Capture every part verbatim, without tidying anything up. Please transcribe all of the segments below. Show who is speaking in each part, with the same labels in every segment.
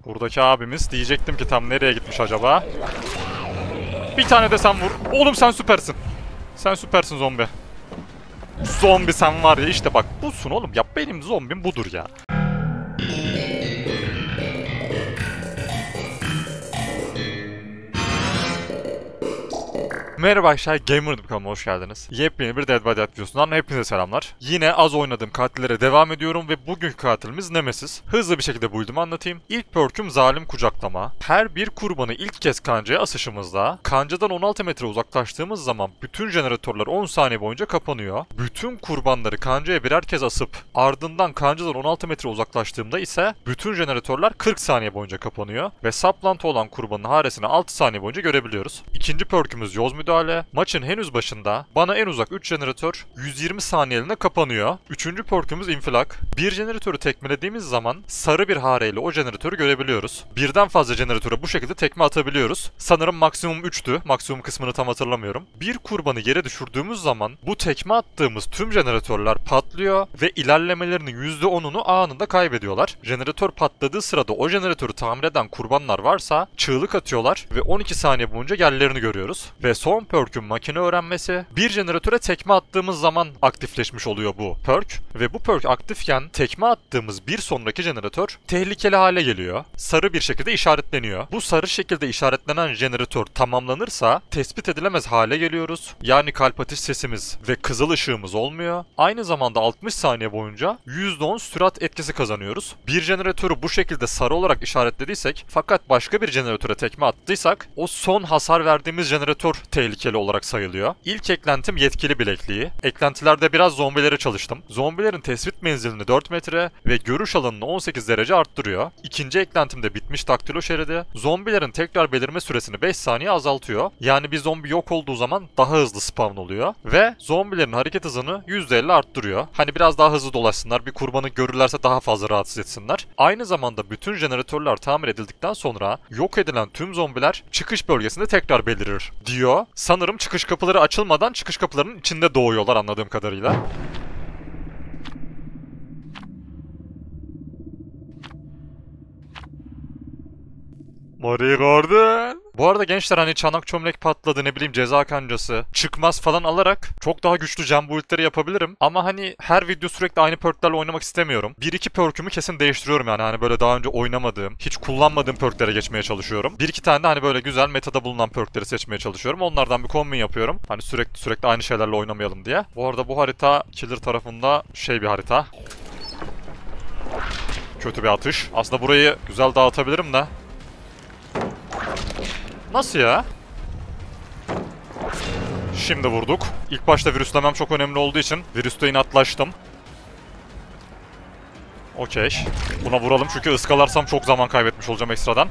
Speaker 1: Buradaki abimiz diyecektim ki tam nereye gitmiş acaba? Bir tane de sen vur. Oğlum sen süpersin. Sen süpersin zombi. Zombi sen var ya işte bak busun oğlum. Ya benim zombim budur ya. Merhaba arkadaşlar, Gamer'dım kanalıma hoş geldiniz. Yepyeni bir Dead by Daylight videosundan hepinize selamlar. Yine az oynadığım katillere devam ediyorum ve bugünkü katilimiz Nemesis. Hızlı bir şekilde build'imi anlatayım. İlk perk'üm zalim kucaklama. Her bir kurbanı ilk kez kancaya asışımızda, kancadan on altı metre uzaklaştığımız zaman bütün jeneratörler on saniye boyunca kapanıyor. Bütün kurbanları kancaya birer kez asıp ardından kancadan on altı metre uzaklaştığımda ise bütün jeneratörler kırk saniye boyunca kapanıyor ve saplantı olan kurbanın haresini altı saniye boyunca görebiliyoruz. İkinci perk'ümüz yoz müdahale. Maçın henüz başında bana en uzak üç jeneratör yüz yirmi saniyeliğine kapanıyor. Üçüncü perk'ümüz infilak. Bir jeneratörü tekmelediğimiz zaman sarı bir hareyle o jeneratörü görebiliyoruz. Birden fazla jeneratöre bu şekilde tekme atabiliyoruz. Sanırım maksimum üçtü. Maksimum kısmını tam hatırlamıyorum. Bir kurbanı yere düşürdüğümüz zaman bu tekme attığımız tüm jeneratörler patlıyor ve ilerlemelerinin yüzde onunu anında kaybediyorlar. Jeneratör patladığı sırada o jeneratörü tamir eden kurbanlar varsa çığlık atıyorlar ve on iki saniye boyunca yerlerini görüyoruz. Ve son perk'ün makine öğrenmesi. Bir jeneratöre tekme attığımız zaman aktifleşmiş oluyor bu perk. Ve bu perk aktifken tekme attığımız bir sonraki jeneratör tehlikeli hale geliyor. Sarı bir şekilde işaretleniyor. Bu sarı şekilde işaretlenen jeneratör tamamlanırsa tespit edilemez hale geliyoruz. Yani kalp atış sesimiz ve kızıl ışığımız olmuyor. Aynı zamanda altmış saniye boyunca yüzde on sürat etkisi kazanıyoruz. Bir jeneratörü bu şekilde sarı olarak işaretlediysek fakat başka bir jeneratöre tekme attıysak o son hasar verdiğimiz jeneratör tehlikeli olarak sayılıyor. İlk eklentim yetkili bilekliği. Eklentilerde biraz zombilere çalıştım. Zombilerin tespit menzilini dört metre ve görüş alanını on sekiz derece arttırıyor. İkinci eklentimde bitmiş daktilo şeridi. Zombilerin tekrar belirme süresini beş saniye azaltıyor. Yani bir zombi yok olduğu zaman daha hızlı spawn oluyor. Ve zombilerin hareket hızını yüzde elli arttırıyor. Hani biraz daha hızlı dolaşsınlar, bir kurbanı görürlerse daha fazla rahatsız etsinler. Aynı zamanda bütün jeneratörler tamir edildikten sonra yok edilen tüm zombiler çıkış bölgesinde tekrar belirir diyor. Sanırım çıkış kapıları açılmadan çıkış kapılarının içinde doğuyorlar anladığım kadarıyla. Marie Gordon. Bu arada gençler hani çanak çömlek patladı, ne bileyim ceza kancası, çıkmaz falan alarak çok daha güçlü jam build'leri yapabilirim. Ama hani her video sürekli aynı perklerle oynamak istemiyorum. Bir iki perk'ümü kesin değiştiriyorum yani hani böyle daha önce oynamadığım, hiç kullanmadığım perklere geçmeye çalışıyorum. Bir iki tane de hani böyle güzel metada bulunan perkleri seçmeye çalışıyorum. Onlardan bir kombin yapıyorum. Hani sürekli sürekli aynı şeylerle oynamayalım diye. Bu arada bu harita Killer tarafında şey bir harita. Kötü bir atış. Aslında burayı güzel dağıtabilirim de. Nasıl ya? Şimdi vurduk. İlk başta virüslemem çok önemli olduğu için virüste inatlaştım. Okey. Buna vuralım çünkü ıskalarsam çok zaman kaybetmiş olacağım ekstradan.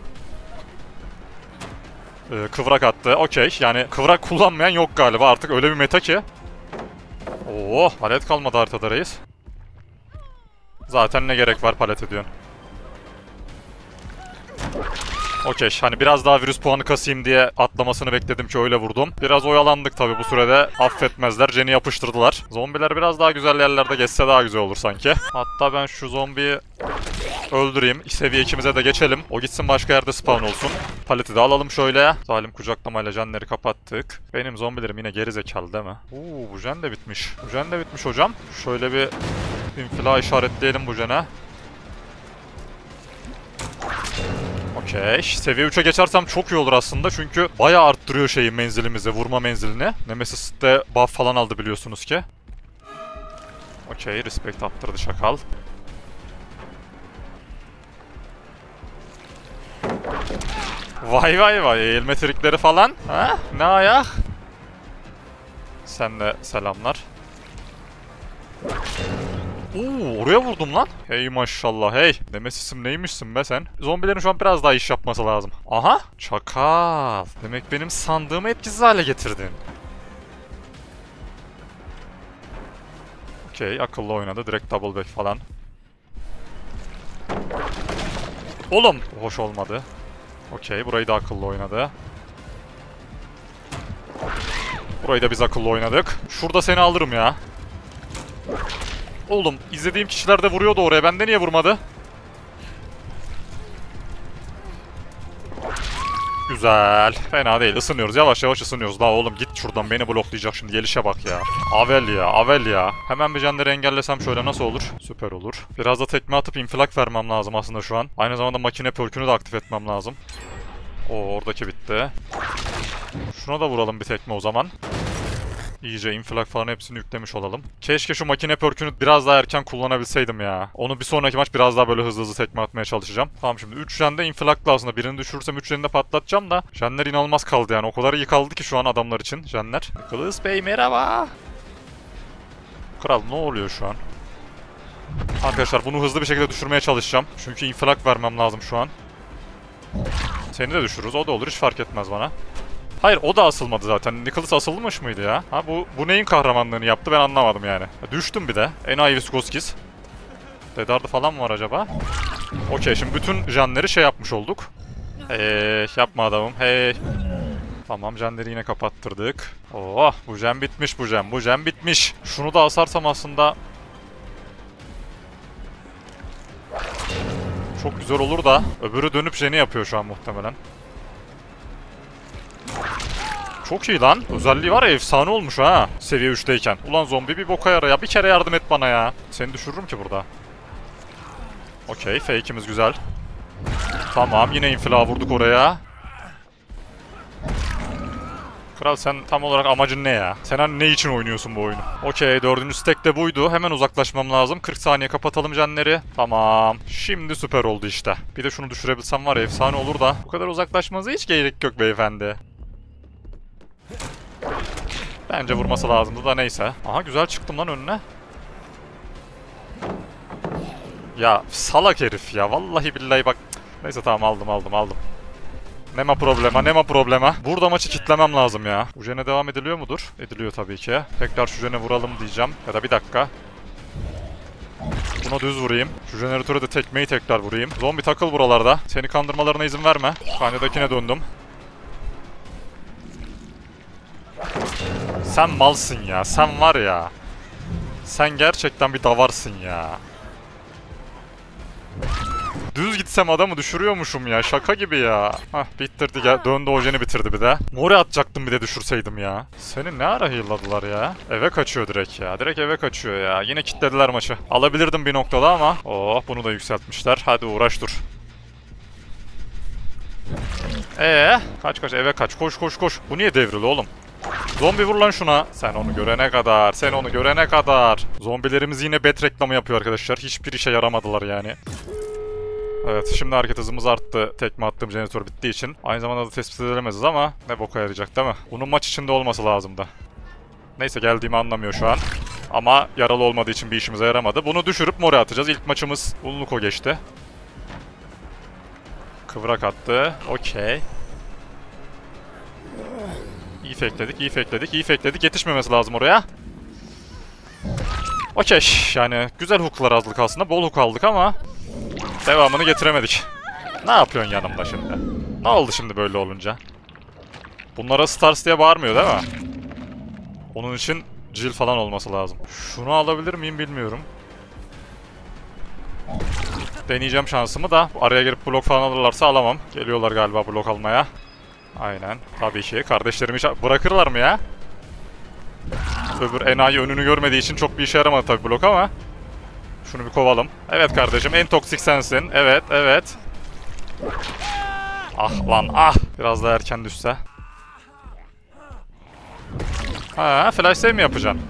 Speaker 1: Ee, kıvrak attı. Okey. Yani kıvrak kullanmayan yok galiba. Artık öyle bir meta ki. Oo, palet kalmadı haritada reis. Zaten ne gerek var palet ediyorsun. Okey, hani biraz daha virüs puanı kasayım diye atlamasını bekledim ki öyle vurdum. Biraz oyalandık tabi bu sürede, affetmezler, Jen'i yapıştırdılar. Zombiler biraz daha güzel yerlerde geçse daha güzel olur sanki. Hatta ben şu zombiyi öldüreyim, seviye ikimize de geçelim. O gitsin başka yerde spawn olsun. Paleti de alalım şöyle. Zalim kucaklamayla jenleri kapattık. Benim zombilerim yine gerizekalı değil mi? Uuu, bu jen de bitmiş. Bu jen de bitmiş hocam. Şöyle bir infila işaretleyelim bu jene. Okey. Seviye üçe geçersem çok iyi olur aslında çünkü bayağı arttırıyor şeyi, menzilimizi, vurma menzilini. Nemesis de buff falan aldı biliyorsunuz ki. Okey, respect attırdı şakal. Vay vay vay, eğilme trikleri falan. Ha? Ne ayak? Sen de selamlar. Oo, oraya vurdum lan. Hey maşallah hey. Nemesis'im neymişsin be sen? Zombilerin şu an biraz daha iş yapması lazım. Aha. Çakal. Demek benim sandığımı etkisiz hale getirdin. Okey, akıllı oynadı. Direkt double back falan. Oğlum. Hoş olmadı. Okey, burayı da akıllı oynadı. Burayı da biz akıllı oynadık. Şurada seni alırım ya. Oğlum, izlediğim kişiler de vuruyordu oraya. Bende niye vurmadı? Güzel. Fena değil. Isınıyoruz. Yavaş yavaş ısınıyoruz. Daha oğlum git şuradan. Beni bloklayacak şimdi. Gelişe bak ya. Avel ya. Avel ya. Hemen bir canları engellesem şöyle nasıl olur? Süper olur. Biraz da tekme atıp infilak vermem lazım aslında şu an. Aynı zamanda makine perkünü de aktif etmem lazım. Oo, oradaki bitti. Şuna da vuralım bir tekme o zaman. İyice infilak falan hepsini yüklemiş olalım. Keşke şu makine perkünü biraz daha erken kullanabilseydim ya. Onu bir sonraki maç biraz daha böyle hızlı hızlı tekme atmaya çalışacağım. Tamam, şimdi üç jende infilakla aslında. Birini düşürürsem üç jenini de patlatacağım da. Jenler inanılmaz kaldı yani. O kadar iyi kaldı ki şu an adamlar için jenler. Nicholas Bey merhaba. Kral ne oluyor şu an? Arkadaşlar bunu hızlı bir şekilde düşürmeye çalışacağım. Çünkü infilak vermem lazım şu an. Seni de düşürürüz. O da olur. Hiç fark etmez bana. Hayır, o da asılmadı zaten. Nicholas asılmış mıydı ya? Ha bu bu neyin kahramanlığını yaptı ben anlamadım yani. Düştüm bir de. Enayi Viskoskis. Dedardı falan mı var acaba? Okey, şimdi bütün janları şey yapmış olduk. Hey, yapma adamım. Hey. Tamam, janları yine kapattırdık. Oh, bu jen bitmiş bu jen. Bu jen bitmiş. Şunu da asarsam aslında çok güzel olur da. Öbürü dönüp jeni yapıyor şu an muhtemelen. Çok iyi lan. Özelliği var ya, efsane olmuş ha. Seviye üçteyken. Ulan zombi bir boka yara ya. Bir kere yardım et bana ya. Seni düşürürüm ki burada. Okey, fake'imiz güzel. Tamam, yine infila vurduk oraya. Kral sen tam olarak amacın ne ya? Sen hani ne için oynuyorsun bu oyunu? Okey, dördüncü stack de buydu. Hemen uzaklaşmam lazım. kırk saniye kapatalım jenleri. Tamam. Şimdi süper oldu işte. Bir de şunu düşürebilsem var ya, efsane olur da. Bu kadar uzaklaşmanıza hiç gerek yok beyefendi. Bence vurması lazımdı da neyse. Aha, güzel çıktım lan önüne. Ya salak herif ya. Vallahi billahi bak. Neyse tamam, aldım aldım aldım. Nema problema, nema problema. Burada maçı kitlemem lazım ya. Bu jene devam ediliyor mudur? Ediliyor tabii ki. Tekrar şu jene vuralım diyeceğim. Ya da bir dakika. Buna düz vurayım. Şu jeneratöre de tekmeyi tekrar vurayım. Zombi takıl buralarda. Seni kandırmalarına izin verme. Kanedakine döndüm. Sen malsın ya. Sen var ya. Sen gerçekten bir davarsın ya. Düz gitsem adamı düşürüyormuşum ya. Şaka gibi ya. Hah, bitirdi. Gel. Döndü, ojeni bitirdi bir de. Mori atacaktım bir de düşürseydim ya. Seni ne ara heal'ladılar ya? Eve kaçıyor direkt ya. Direkt eve kaçıyor ya. Yine kilitlediler maçı. Alabilirdim bir noktada ama. Oh, bunu da yükseltmişler. Hadi uğraş dur. Ee, kaç kaç, eve kaç. Koş koş koş. Bu niye devrili oğlum? Zombi vur lan şuna. Sen onu görene kadar. Sen onu görene kadar. Zombilerimiz yine bet reklamı yapıyor arkadaşlar. Hiçbir işe yaramadılar yani. Evet, şimdi hareket hızımız arttı. Tekme attığım jeneratör bittiği için. Aynı zamanda da tespit edilemezsiniz ama ne boka yarayacak değil mi? Bunun maç içinde olması lazımdı. Neyse, geldiğimi anlamıyor şu an. Ama yaralı olmadığı için bir işimize yaramadı. Bunu düşürüp Mori atacağız. İlk maçımız Ulnuko geçti. Kıvrak attı. Okey. İyi fakeledik, iyi fakeledik, iyi fakeledik. Yetişmemesi lazım oraya. Okey. Yani güzel hooklar aldık aslında. Bol hook aldık ama devamını getiremedik. Ne yapıyorsun yanımda şimdi? Ne oldu şimdi böyle olunca? Bunlara Stars diye bağırmıyor değil mi? Onun için Jill falan olması lazım. Şunu alabilir miyim bilmiyorum. Deneyeceğim şansımı da. Araya girip blok falan alırlarsa alamam. Geliyorlar galiba blok almaya. Aynen. Tabii ki. Kardeşlerimi hiç bırakırlar mı ya? Öbür enayi önünü görmediği için çok bir işe yaramadı tabii blok ama. Şunu bir kovalım. Evet kardeşim, en toksik sensin. Evet, evet. Ah lan ah. Biraz daha erken düşse. Ha, flash save mi yapacaksın?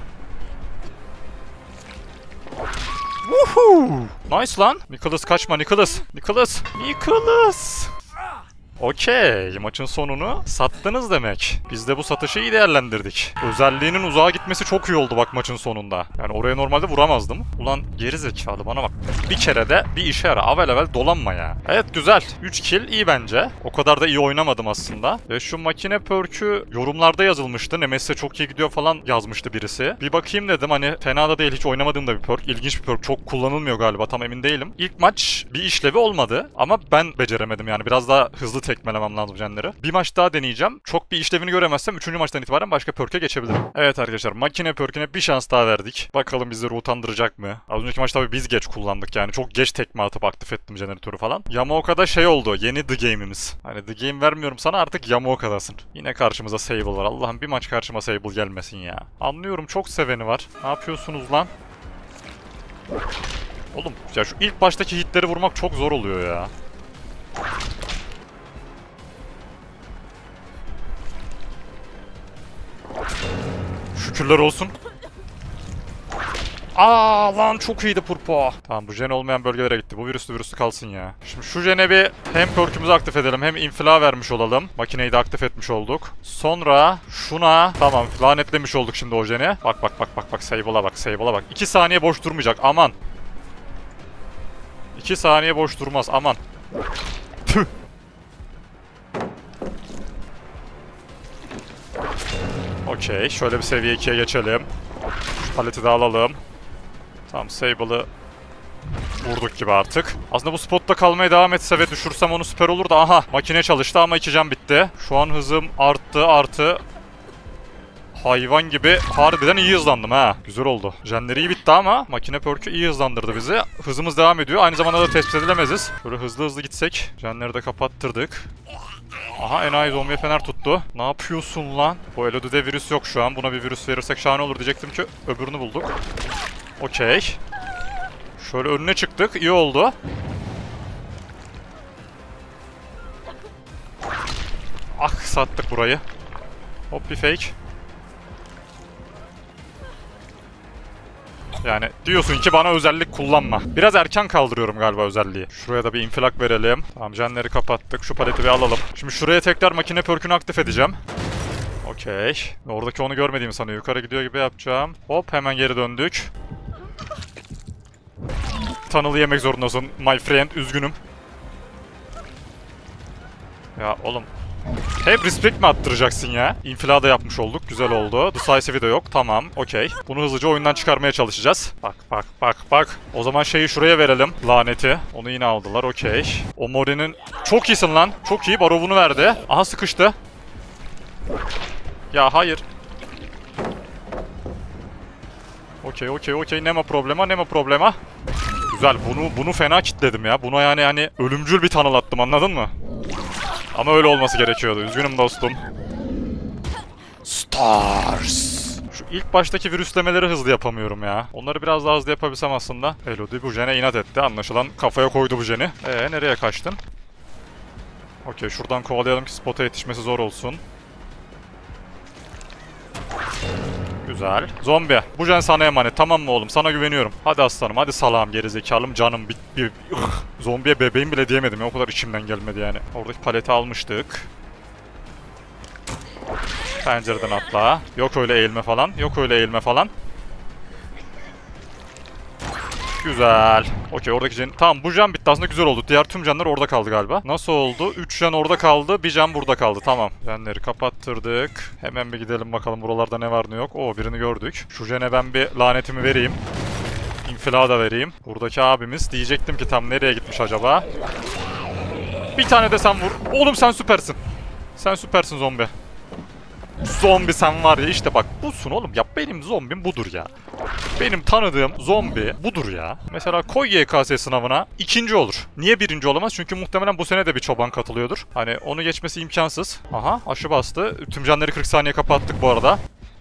Speaker 1: Woohoo! Nice lan. Nicholas kaçma Nicholas. Nicholas. Nicholas. Okey, maçın sonunu sattınız demek. Biz de bu satışı iyi değerlendirdik. Özelliğinin uzağa gitmesi çok iyi oldu bak maçın sonunda. Yani oraya normalde vuramazdım. Ulan gerizekalı, bana bak. Bir kere de bir işe yara. Avel avel dolanma ya. Evet, güzel. üç kill iyi bence. O kadar da iyi oynamadım aslında. Ve şu makine perk'ü yorumlarda yazılmıştı. Nemesis'e çok iyi gidiyor falan yazmıştı birisi. Bir bakayım dedim, hani fena da değil, hiç oynamadığım da bir perk. İlginç bir perk. Çok kullanılmıyor galiba, tam emin değilim. İlk maç bir işlevi olmadı ama ben beceremedim yani. Biraz daha hızlı tekmelemem lazım jenleri. Bir maç daha deneyeceğim. Çok bir işlevini göremezsem üçüncü maçtan itibaren başka perk'e geçebilirim. Evet arkadaşlar, makine perk'üne bir şans daha verdik. Bakalım bizleri utandıracak mı? Az önceki maç tabii biz geç kullandık yani. Çok geç tekme atıp aktif ettim jeneratörü falan. Yamaoka'da şey oldu. Yeni The Game'imiz. Hani The Game vermiyorum sana, artık Yamaoka'dasın. Yine karşımıza Sable var. Allah'ım bir maç karşıma Sable gelmesin ya. Anlıyorum, çok seveni var. Ne yapıyorsunuz lan? Oğlum ya şu ilk baştaki hitleri vurmak çok zor oluyor ya. Şükürler olsun. Aa lan çok iyiydi Purpo. Tamam, bu jen olmayan bölgelere gitti. Bu virüslü virüslü kalsın ya. Şimdi şu jene bir hem perk'ümüzü aktif edelim hem infila vermiş olalım. Makineyi de aktif etmiş olduk. Sonra şuna tamam lanetlemiş olduk şimdi o jeni. Bak bak bak bak bak Sable'a bak Sable'a bak. iki saniye boş durmayacak aman. iki saniye boş durmaz aman. Tüh. Okey, şöyle bir seviye ikiye geçelim. Şu paleti de alalım. Tamam, Sable'ı vurduk gibi artık. Aslında bu spotta kalmaya devam etse ve düşürsem onu süper olur da aha makine çalıştı ama iki can bitti. Şu an hızım arttı artı hayvan gibi harbiden iyi hızlandım ha. Güzel oldu. Jenleri iyi bitti ama makine perk'ü iyi hızlandırdı bizi. Hızımız devam ediyor. Aynı zamanda da tespit edilemeziz. Şöyle hızlı hızlı gitsek. Jenleri de kapattırdık. Aha enayi zombiye fener tuttu. Ne yapıyorsun lan? Bu Elodie'de virüs yok şu an. Buna bir virüs verirsek şahane olur diyecektim ki öbürünü bulduk. Okey. Şöyle önüne çıktık. İyi oldu. Ah sattık burayı. Hop bir fake. Yani diyorsun ki bana özellik kullanma. Biraz erken kaldırıyorum galiba özelliği. Şuraya da bir infilak verelim. Tamam, jenleri kapattık. Şu paleti bir alalım. Şimdi şuraya tekrar makine perk'ünü aktif edeceğim. Okey. Oradaki onu görmediğimi sanıyor. Yukarı gidiyor gibi yapacağım. Hop hemen geri döndük. Tunnel'ı yemek zorundasın my friend. Üzgünüm. Ya oğlum. Hep respect mi attıracaksın ya? İnfila da yapmış olduk. Güzel oldu. Decisive'i de yok. Tamam. Okey. Bunu hızlıca oyundan çıkarmaya çalışacağız. Bak bak bak bak. O zaman şeyi şuraya verelim. Laneti. Onu yine aldılar. Okey. O Mori'nin... Çok iyisin lan. Çok iyi. Barovunu verdi. Aha sıkıştı. Ya hayır. Okey okey okey. Nema problema nema problema. Güzel. Bunu bunu fena kitledim ya. Buna yani hani ölümcül bir tunnel attım, anladın mı? Ama öyle olması gerekiyordu. Üzgünüm dostum. Stars. Şu ilk baştaki virüslemeleri hızlı yapamıyorum ya. Onları biraz daha hızlı yapabilsem aslında. Elodie bu jene inat etti. Anlaşılan kafaya koydu bu jeni. Eee nereye kaçtın? Okey, şuradan kovalayalım ki spota yetişmesi zor olsun. Güzel. Zombi. Bu jen sana emanet. Tamam mı oğlum? Sana güveniyorum. Hadi aslanım. Hadi salam gerizekalım. Canım bir, bir... Zombiye bebeğim bile diyemedim ya. O kadar içimden gelmedi yani. Oradaki paleti almıştık. Pencereden atla. Yok öyle eğilme falan. Yok öyle eğilme falan. Güzel. Okey, oradaki jen... Tamam, bu jen bitti. Aslında güzel oldu. Diğer tüm canlar orada kaldı galiba. Nasıl oldu? üç jen orada kaldı. bir jen burada kaldı. Tamam. Jenleri kapattırdık. Hemen bir gidelim bakalım buralarda ne var ne yok. Oo, birini gördük. Şu jene ben bir lanetimi vereyim. İnfila da vereyim. Buradaki abimiz diyecektim ki tam nereye gitmiş acaba? Bir tane de sen vur. Oğlum sen süpersin. Sen süpersin zombi. Zombi sen var ya, işte bak busun oğlum ya, benim zombim budur ya. Benim tanıdığım zombi budur ya. Mesela koy Y K S sınavına ikinci olur. Niye birinci olamaz? Çünkü muhtemelen bu sene de bir çoban katılıyordur. Hani onu geçmesi imkansız. Aha aşı bastı. Tüm canları kırk saniye kapattık bu arada.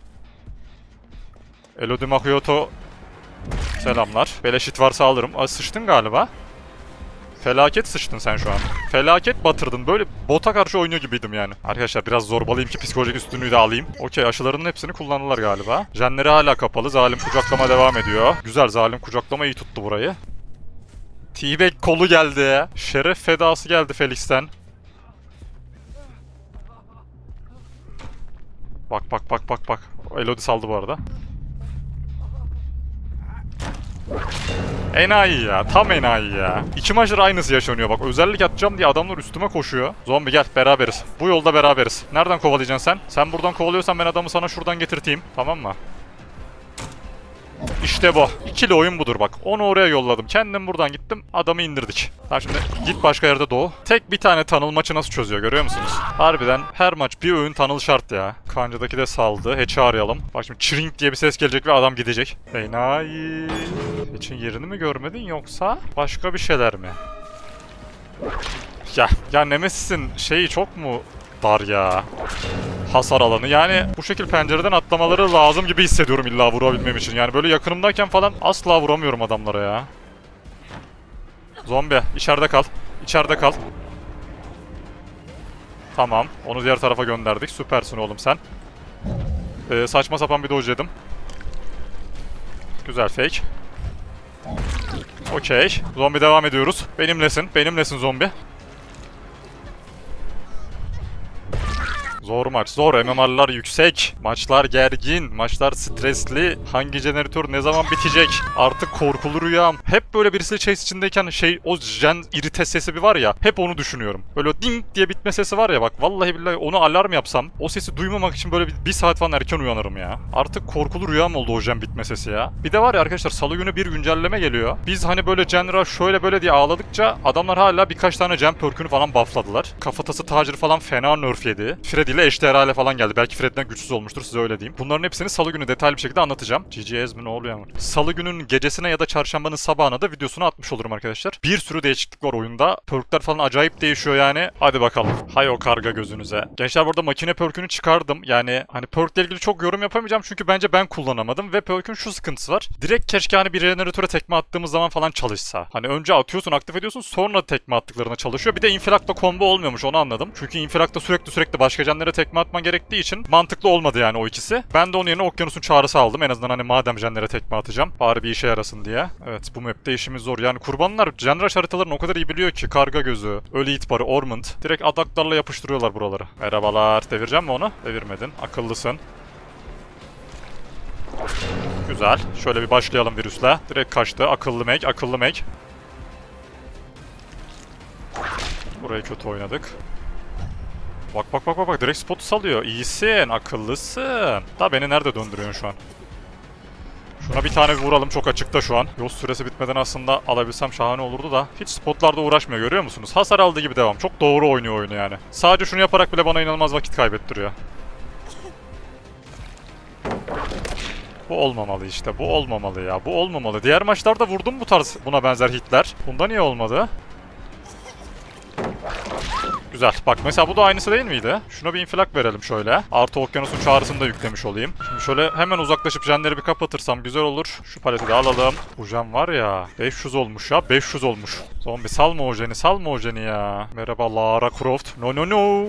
Speaker 1: Elodie Mahyoto selamlar. Beleşit varsa alırım. Aa, sıçtın galiba. Felaket sıçtın sen şu an. Felaket batırdın. Böyle bota karşı oynuyor gibiydim yani. Arkadaşlar biraz zorbalayayım ki psikolojik üstünlüğü de alayım. Okey, aşılarının hepsini kullandılar galiba. Jenleri hala kapalı. Zalim kucaklama devam ediyor. Güzel, zalim kucaklama iyi tuttu burayı. T-Bag kolu geldi. Şeref fedası geldi Felix'ten. Bak bak bak bak bak. Elodie saldı bu arada. Enayi ya. Tam enayi ya. İki maçlar aynısı yaşanıyor bak. Özellik atacağım diye adamlar üstüme koşuyor. Zombi gel beraberiz. Bu yolda beraberiz. Nereden kovalayacaksın sen? Sen buradan kovalıyorsan ben adamı sana şuradan getirteyim. Tamam mı? İşte bu. İkili oyun budur bak. Onu oraya yolladım. Kendim buradan gittim. Adamı indirdik. Ha şimdi git başka yerde doğu. Tek bir tane tunnel maçı nasıl çözüyor görüyor musunuz? Harbiden her maç bir öğün tunnel şart ya. Kanca'daki de saldı. Hatch'i arayalım. Bak şimdi çirink diye bir ses gelecek ve adam gidecek. Enayi. Hatch'in yerini mi görmedin yoksa başka bir şeyler mi? Ya, ya Nemesis'in şeyi çok mu dar ya? Hasar alanı. Yani bu şekil pencereden atlamaları lazım gibi hissediyorum illa vurabilmem için. Yani böyle yakınımdayken falan asla vuramıyorum adamlara ya. Zombi içeride kal. İçeride kal. Tamam. Onu diğer tarafa gönderdik. Süpersin oğlum sen. Ee, saçma sapan bir dodge yedim. Güzel fake. Okey. Zombi devam ediyoruz. Benimlesin. Benimlesin zombi. Zor maç. Zor. M M R'lar yüksek. Maçlar gergin. Maçlar stresli. Hangi jeneratör ne zaman bitecek? Artık korkulu rüyam. Hep böyle birisi chase içindeyken şey o gen irite sesi bir var ya. Hep onu düşünüyorum. Böyle ding diye bitme sesi var ya bak. Vallahi billahi onu alarm yapsam o sesi duymamak için böyle bir, bir saat falan erken uyanırım ya. Artık korkulu rüyam oldu o gen bitme sesi ya. Bir de var ya arkadaşlar salı günü bir güncelleme geliyor. Biz hani böyle genra şöyle böyle diye ağladıkça adamlar hala birkaç tane gen perk'ünü falan buffladılar. Kafatası tacir falan fena nerf yedi. Freddy ile eşdeğer falan geldi. Belki Fred'den güçsüz olmuştur size öyle diyeyim. Bunların hepsini salı günü detaylı bir şekilde anlatacağım. G G Ezmi ne oluyor ama. Salı günün gecesine ya da çarşambanın sabahına da videosunu atmış olurum arkadaşlar. Bir sürü değişiklik var oyunda. Perk'ler falan acayip değişiyor yani. Hadi bakalım. Hay o karga gözünüze. Gençler burada makine perk'ünü çıkardım. Yani hani perk'le ilgili çok yorum yapamayacağım çünkü bence ben kullanamadım ve perk'ün şu sıkıntısı var. Direkt keşke hani bir jeneratöre tekme attığımız zaman falan çalışsa. Hani önce atıyorsun, aktif ediyorsun, sonra tekme attıklarına çalışıyor. Bir de infilakla combo olmuyormuş, onu anladım. Çünkü infilakta sürekli sürekli başka jenlere tekme atman gerektiği için mantıklı olmadı yani o ikisi. Ben de onun yerine okyanusun çağrısı aldım. En azından hani madem jenlere tekme atacağım, bari bir işe yarasın diye. Evet, bu map'te işimiz zor. Yani kurbanlar jenrush haritalarını o kadar iyi biliyor ki karga gözü, ölü it barı, ormond. Direkt adaklarla yapıştırıyorlar buraları. Merhabalar. Devireceğim mi onu? Devirmedin. Akıllısın. Güzel. Şöyle bir başlayalım virüsle. Direkt kaçtı. Akıllı meg, akıllı meg. Burayı kötü oynadık. Bak bak bak bak bak, direkt spotu salıyor. İyisin, akıllısın. Da beni nerede döndürüyorsun şu an? Şuna bir tane vuralım, çok açıkta şu an. Yol süresi bitmeden aslında alabilsem şahane olurdu da. Hiç spotlarda uğraşmıyor, görüyor musunuz? Hasar aldığı gibi devam. Çok doğru oynuyor oyunu yani. Sadece şunu yaparak bile bana inanılmaz vakit kaybettiriyor. Bu olmamalı işte, bu olmamalı ya, bu olmamalı. Diğer maçlarda vurdum bu tarz buna benzer hitler. Bunda niye olmadı? Güzel. Bak mesela bu da aynısı değil miydi? Şuna bir infilak verelim şöyle. Artı okyanusun çağrısını da yüklemiş olayım. Şimdi şöyle hemen uzaklaşıp jenleri bir kapatırsam güzel olur. Şu paleti de alalım. Bu jen var ya, beş yüz olmuş ya, beş yüz olmuş. Zombi salma o jeni, salma o jeni ya. Merhaba Lara Croft. No no no.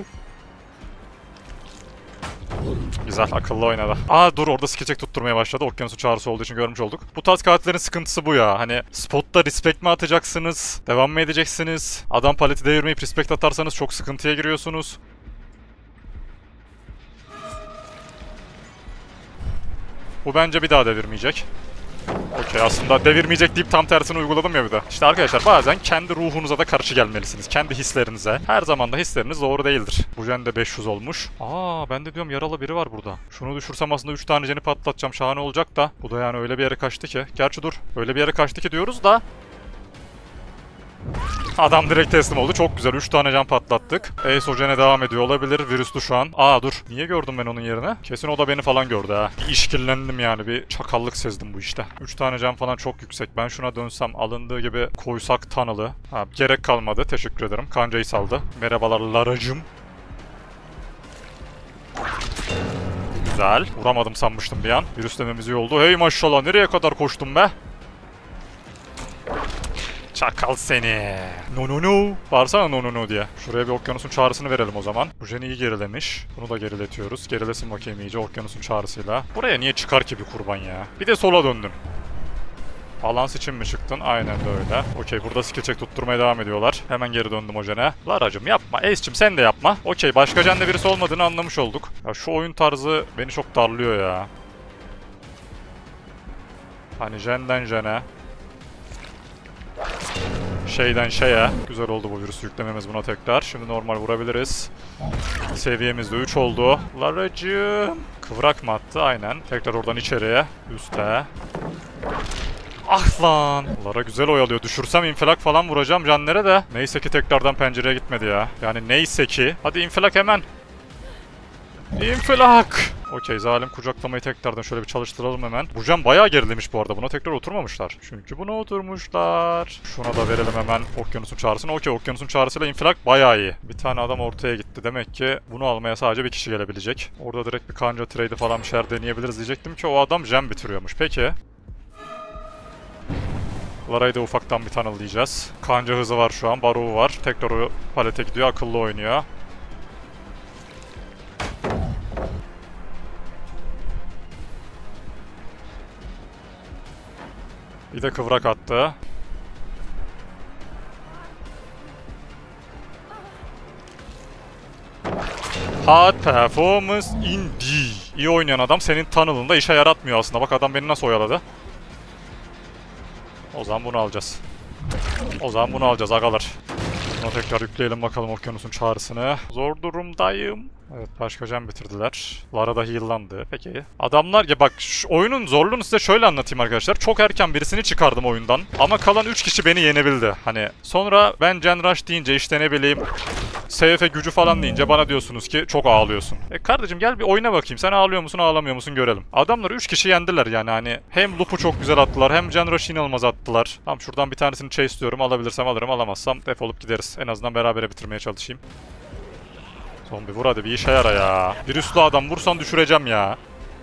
Speaker 1: Güzel, akıllı oynadı. Aa dur, orada skill check tutturmaya başladı. Okyanusun çağrısı olduğu için görmüş olduk. Bu tarz katillerin sıkıntısı bu ya. Hani spotta respect mi atacaksınız? Devam mı edeceksiniz? Adam paleti devirmeyip respect atarsanız çok sıkıntıya giriyorsunuz. Bu bence bir daha devirmeyecek. Okey, aslında devirmeyecek deyip tam tersini uyguladım ya bir de. İşte arkadaşlar bazen kendi ruhunuza da karşı gelmelisiniz. Kendi hislerinize. Her zaman da hisleriniz doğru değildir. Bu jen de beş yüz olmuş. Aa ben de diyorum yaralı biri var burada. Şunu düşürsem aslında üç tane jeni patlatacağım. Şahane olacak da. Bu da yani öyle bir yere kaçtı ki. Gerçi dur. Öyle bir yere kaçtı ki diyoruz da. Adam direkt teslim oldu. Çok güzel. üç tane can patlattık. Ace o jene devam ediyor olabilir. Virüslü şu an. Aa dur. Niye gördüm ben onun yerine? Kesin o da beni falan gördü ha. Bir işkillendim yani. Bir çakallık sezdim bu işte. üç tane can falan çok yüksek. Ben şuna dönsem alındığı gibi koysak Tunnel'ı. Ha, gerek kalmadı. Teşekkür ederim. Kancayı saldı. Merhabalar Laracım. Güzel. Vuramadım sanmıştım bir an. Virüslememiz iyi oldu. Hey maşallah. Nereye kadar koştum be? Çakal seni. No no no. Bağırsana no no no diye. Şuraya bir okyanusun çağrısını verelim o zaman. Bu jen iyi gerilemiş. Bunu da geriletiyoruz. Gerilesin bakayım iyice okyanusun çağrısıyla. Buraya niye çıkar ki bir kurban ya? Bir de sola döndün. Balans için mi çıktın? Aynen de öyle. Okey, burada skill check tutturmaya devam ediyorlar. Hemen geri döndüm o jene. Laracım yapma. Ace'cim sen de yapma. Okey, başka jende birisi olmadığını anlamış olduk. Ya şu oyun tarzı beni çok darlıyor ya. Hani jenden jene. Şeyden şeye. Güzel oldu bu virüsü yüklememiz buna tekrar. Şimdi normal vurabiliriz. Seviyemiz de üç oldu. Laracığım. Kıvrak mı attı? Aynen. Tekrar oradan içeriye. Üste. Ah lan. Lara güzel oyalıyor. Düşürsem infilak falan vuracağım canlara da. Neyse ki tekrardan pencereye gitmedi ya. Yani neyse ki. Hadi infilak hemen. İnfilak. Okey, zalim kucaklamayı tekrardan şöyle bir çalıştıralım hemen. Bu can bayağı gerilemiş bu arada. Buna tekrar oturmamışlar. Çünkü buna oturmuşlar. Şuna da verelim hemen okyanusun çağrısını. Okey, okyanusun çağrısıyla infilak bayağı iyi. Bir tane adam ortaya gitti. Demek ki bunu almaya sadece bir kişi gelebilecek. Orada direkt bir kanca trade'i falan bir şeyler deneyebiliriz diyecektim ki o adam jam bitiriyormuş. Peki. Lara'yı da ufaktan bir tunnel'layacağız. Kanca hızı var şu an. Baruğu var. Tekrar o palete gidiyor. Akıllı oynuyor. Bir de kıvrak attı. Hard performance in D. İyi oynayan adam senin tunnel'ında işe yaratmıyor aslında. Bak adam beni nasıl oyaladı. O zaman bunu alacağız. O zaman bunu alacağız agalar. Bunu tekrar yükleyelim bakalım okyanusun çağrısını. Zor durumdayım. Evet, başka can bitirdiler. Lara da heal'landı. Peki. Adamlar ya bak şu oyunun zorluğunu size şöyle anlatayım arkadaşlar. Çok erken birisini çıkardım oyundan. Ama kalan üç kişi beni yenebildi. Hani sonra ben Gen Rush deyince işte ne bileyim S F gücü falan deyince bana diyorsunuz ki çok ağlıyorsun. E kardeşim gel bir oyuna bakayım. Sen ağlıyor musun ağlamıyor musun görelim. Adamlar üç kişi yendiler yani hani. Hem loop'u çok güzel attılar hem Gen Rush'ı inanılmaz attılar. Tamam şuradan bir tanesini chase diyorum. Alabilirsem alırım, alamazsam defolup gideriz. En azından berabere bitirmeye çalışayım. Zombi vur hadi bir işe yara ya. Bir üstlü adam vursan düşüreceğim ya.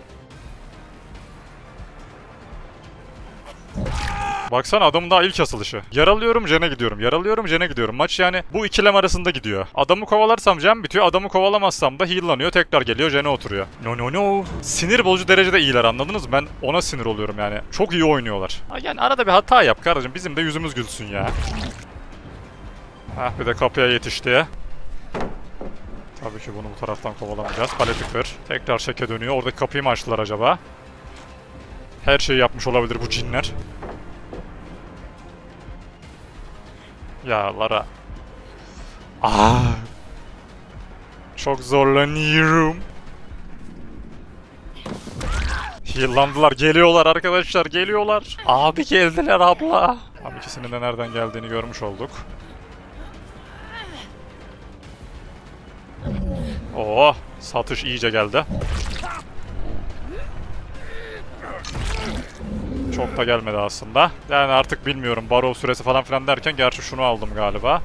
Speaker 1: Baksana adamın daha ilk asılışı. Yaralıyorum Jen'e gidiyorum. Yaralıyorum Jen'e gidiyorum. Maç yani bu ikilem arasında gidiyor. Adamı kovalarsam Jen bitiyor. Adamı kovalamazsam da heal'lanıyor. Tekrar geliyor Jen'e oturuyor. No no no. Sinir bozucu derecede iyiler, anladınız mı? Ben ona sinir oluyorum yani. Çok iyi oynuyorlar. Yani arada bir hata yap kardeşim. Bizim de yüzümüz gülsün ya. Hah bir de kapıya yetişti. Tabii ki bunu bu taraftan kovalamayacağız. Paleti kır. Tekrar şeke dönüyor. Oradaki kapıyı mı açtılar acaba? Her şeyi yapmış olabilir bu cinler. Ya Lara. Ah. Çok zorlanıyorum. Heal'landılar. Geliyorlar arkadaşlar. Geliyorlar. Abi geldiler abla. Abi ikisinin de nereden geldiğini görmüş olduk. Oo, satış iyice geldi. Çok da gelmedi aslında. Yani artık bilmiyorum. Barrow süresi falan filan derken gerçi şunu aldım galiba.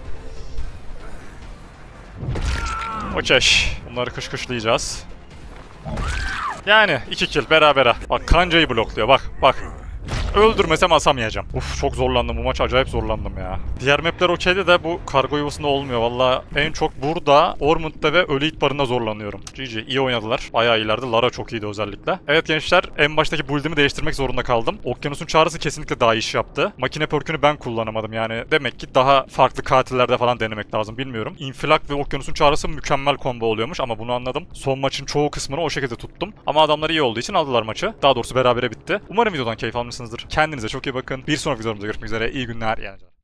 Speaker 1: Okey. Bunları kışkışlayacağız. Yani iki kill berabere. Bak kancayı blokluyor. Bak bak. Öldürmesem asamayacağım. Uf çok zorlandım bu maç, acayip zorlandım ya. Diğer mapler okeydi de bu kargo yuvasında olmuyor. Valla en çok burada, Ormond'da ve Ölü İt Barı'nda zorlanıyorum. G G iyi oynadılar. Bayağı iyilerdi. Lara çok iyiydi özellikle. Evet gençler, en baştaki build'imi değiştirmek zorunda kaldım. Okyanusun çağrısı kesinlikle daha iyi iş yaptı. Makine perkünü ben kullanamadım yani. Demek ki daha farklı katillerde falan denemek lazım, bilmiyorum. İnfilak ve okyanusun çağrısı mükemmel combo oluyormuş ama bunu anladım. Son maçın çoğu kısmını o şekilde tuttum. Ama adamlar iyi olduğu için aldılar maçı. Daha doğrusu berabere bitti. Umarım videodan keyif almışsınızdır. Kendinize çok iyi bakın. Bir sonraki videomuzda görüşmek üzere. İyi günler. İyi